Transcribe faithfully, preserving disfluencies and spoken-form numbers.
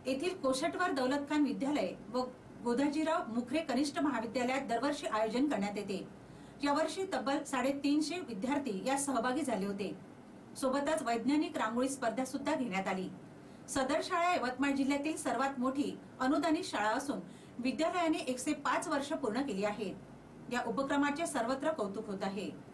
येथील कोशटवर दौलत खान विद्यालय व गोधाजीराव मुखरे कनिष्ठ महाविद्यालयात दरवर्षी आयोजन करण्यात येते। यावर्षी तब्बल साडेतीनशे विद्यार्थी यात सहभागी झाले होते। सोबतच वैज्ञानिक रांगोळी स्पर्धा सुद्धा घेण्यात आली। सदर शाळा यवतमाळ जिल्ह्यातील सर्वात मोठी अनुदानित शाळा असून विद्यालयाने एकशे पाच वर्ष पूर्ण केली आहेत। या उपक्रमाचे सर्वत्र कौतुक होत आहे।